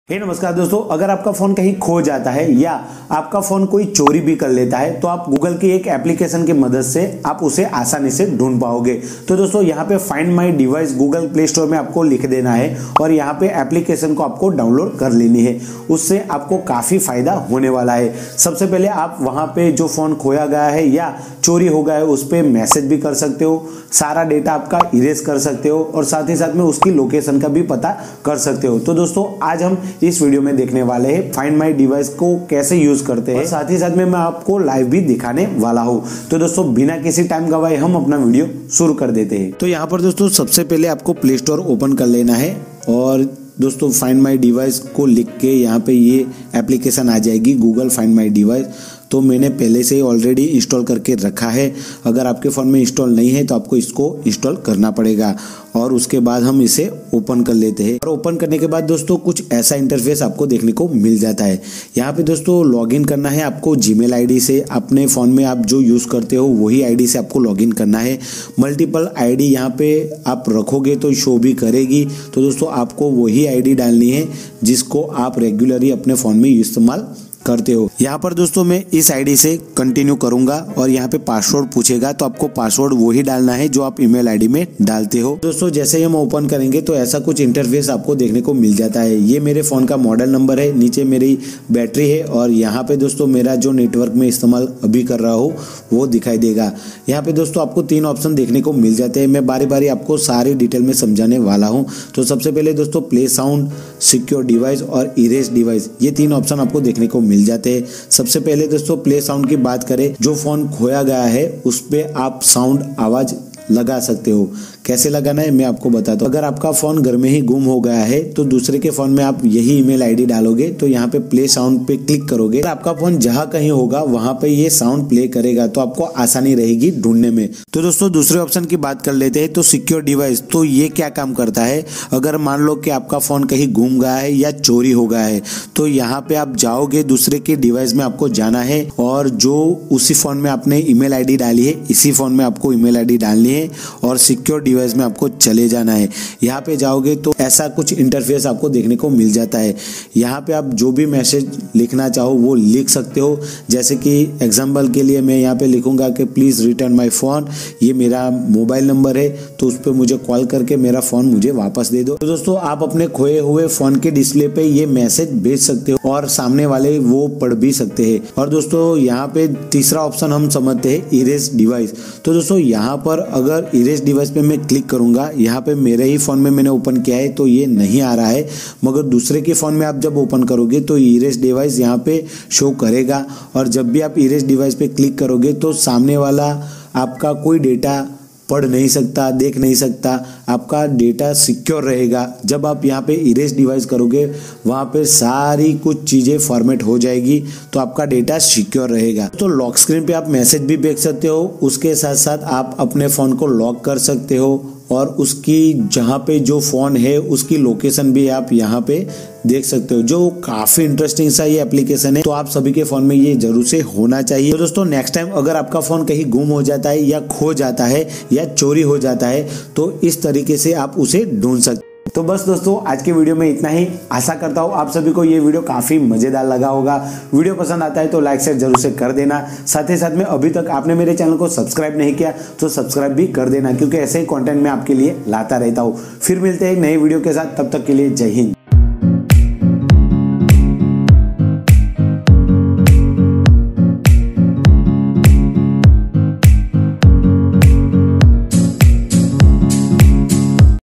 नमस्कार दोस्तों, अगर आपका फोन कहीं खो जाता है या आपका फोन कोई चोरी भी कर लेता है तो आप गूगल की एक एप्लीकेशन की मदद से आप उसे आसानी से ढूंढ पाओगे। तो दोस्तों यहाँ पे find my device Google play store में आपको लिख देना है और यहाँ पे एप्लीकेशन को आपको डाउनलोड कर लेनी है। उससे आपको काफी फायदा होने वाला है। सबसे पहले आप वहां पे जो फोन खोया गया है या चोरी हो गया है उस पर मैसेज भी कर सकते हो, सारा डेटा आपका इरेज कर सकते हो और साथ ही साथ में उसकी लोकेशन का भी पता कर सकते हो। तो दोस्तों आज हम इस वीडियो में देखने वाले हैं फाइंड माय डिवाइस को कैसे यूज करते हैं, साथ ही साथ में मैं आपको लाइव भी दिखाने वाला हूं। तो दोस्तों बिना किसी टाइम गवाए हम अपना वीडियो शुरू कर देते हैं। तो यहाँ पर दोस्तों सबसे पहले आपको प्ले स्टोर ओपन कर लेना है और दोस्तों फाइंड माय डिवाइस को लिख के यहाँ पे ये एप्लीकेशन आ जाएगी गूगल फाइंड माय डिवाइस। तो मैंने पहले से ही ऑलरेडी इंस्टॉल करके रखा है। अगर आपके फ़ोन में इंस्टॉल नहीं है तो आपको इसको इंस्टॉल करना पड़ेगा और उसके बाद हम इसे ओपन कर लेते हैं। और ओपन करने के बाद दोस्तों कुछ ऐसा इंटरफेस आपको देखने को मिल जाता है। यहाँ पे दोस्तों लॉगिन करना है आपको जीमेल आईडी से। अपने फ़ोन में आप जो यूज़ करते हो वही आईडी से आपको लॉगिन करना है। मल्टीपल आईडी यहाँ पे आप रखोगे तो शो भी करेगी। तो दोस्तों आपको वही आईडी डालनी है जिसको आप रेगुलरली अपने फ़ोन में इस्तेमाल करते हो। यहाँ पर दोस्तों मैं इस आईडी से कंटिन्यू करूंगा और यहाँ पे पासवर्ड पूछेगा तो आपको पासवर्ड वही डालना है जो आप ईमेल आईडी में डालते हो। दोस्तों जैसे ही हम ओपन करेंगे तो ऐसा कुछ इंटरफेस आपको देखने को मिल जाता है। ये मेरे फोन का मॉडल नंबर है, नीचे मेरी बैटरी है और यहाँ पे दोस्तों मेरा जो नेटवर्क में इस्तेमाल अभी कर रहा हूँ वो दिखाई देगा। यहाँ पे दोस्तों आपको 3 ऑप्शन देखने को मिल जाते हैं। मैं बारी बारी आपको सारी डिटेल में समझाने वाला हूँ। तो सबसे पहले दोस्तों प्ले साउंड, सिक्योर डिवाइस और इरेज डिवाइस, ये 3 ऑप्शन आपको देखने को मिल जाते हैं। सबसे पहले दोस्तों प्ले साउंड की बात करें, जो फोन खोया गया है उस पे आप साउंड आवाज लगा सकते हो। कैसे लगाना है मैं आपको बताता हूँ। अगर आपका फोन घर में ही गुम हो गया है तो दूसरे के फोन में आप यही ईमेल आईडी डालोगे तो यहाँ पे प्ले साउंड पे क्लिक करोगे। अगर आपका फोन जहाँ कहीं होगा वहां पे ये साउंड प्ले करेगा तो आपको आसानी रहेगी ढूंढने में। तो दोस्तों दूसरे ऑप्शन की बात कर लेते हैं। तो सिक्योर डिवाइस, तो ये क्या काम करता है, अगर मान लो कि आपका फोन कहीं गुम गया है या चोरी हो गया है तो यहाँ पे आप जाओगे, दूसरे के डिवाइस में आपको जाना है और जो उसी फोन में आपने ईमेल आईडी डाली है इसी फोन में आपको ईमेल आईडी डालनी है और सिक्योर डिवाइस में आपको चले जाना है। यहाँ पे जाओगे तो ऐसा कुछ इंटरफेस आपको देखने को मिल जाता है। यहाँ पे आप जो भी मैसेज लिखना चाहो वो लिख सकते हो। जैसे कि एग्जांपल के लिए मैं यहाँ पे लिखूंगा कि प्लीज रिटर्न माय फोन, ये मेरा मोबाइल नंबर है तो उस पर मुझे कॉल करके मेरा फोन मुझे वापस दे दो। तो दोस्तों आप अपने खोए हुए फोन के डिस्प्ले पे ये मैसेज भेज सकते हो और सामने वाले वो पढ़ भी सकते हैं। और दोस्तों यहाँ पे तीसरा ऑप्शन हम समझते हैं इरेज डिवाइस। तो दोस्तों यहाँ पर अगर इरेज डिवाइस पे मैं क्लिक करूंगा, यहाँ पे मेरे ही फोन में मैंने ओपन किया है तो ये नहीं आ रहा है, मगर दूसरे के फोन में आप जब ओपन करोगे तो इरेज डिवाइस यहाँ पे शो करेगा। और जब भी आप इरेज डिवाइस पे क्लिक करोगे तो सामने वाला आपका कोई डेटा पढ़ नहीं सकता, देख नहीं सकता, आपका डेटा सिक्योर रहेगा। जब आप यहाँ पे इरेज डिवाइस करोगे वहाँ पे सारी कुछ चीज़ें फॉर्मेट हो जाएगी तो आपका डेटा सिक्योर रहेगा। तो लॉक स्क्रीन पे आप मैसेज भी भेज सकते हो, उसके साथ साथ आप अपने फ़ोन को लॉक कर सकते हो और उसकी जहाँ पे जो फ़ोन है उसकी लोकेशन भी आप यहाँ पे देख सकते हो, जो काफ़ी इंटरेस्टिंग सा ये एप्लीकेशन है। तो आप सभी के फ़ोन में ये जरूर से होना चाहिए। तो दोस्तों नेक्स्ट टाइम अगर आपका फ़ोन कहीं गुम हो जाता है या खो जाता है या चोरी हो जाता है तो इस तरीके से आप उसे ढूंढ सकते हैं। तो बस दोस्तों आज के वीडियो में इतना ही। आशा करता हूँ आप सभी को ये वीडियो काफ़ी मज़ेदार लगा होगा। वीडियो पसंद आता है तो लाइक शेयर जरूर से कर देना। साथ ही साथ में अभी तक आपने मेरे चैनल को सब्सक्राइब नहीं किया तो सब्सक्राइब भी कर देना, क्योंकि ऐसे ही कंटेंट मैं आपके लिए लाता रहता हूँ। फिर मिलते हैं एक नई वीडियो के साथ, तब तक के लिए जय हिंद।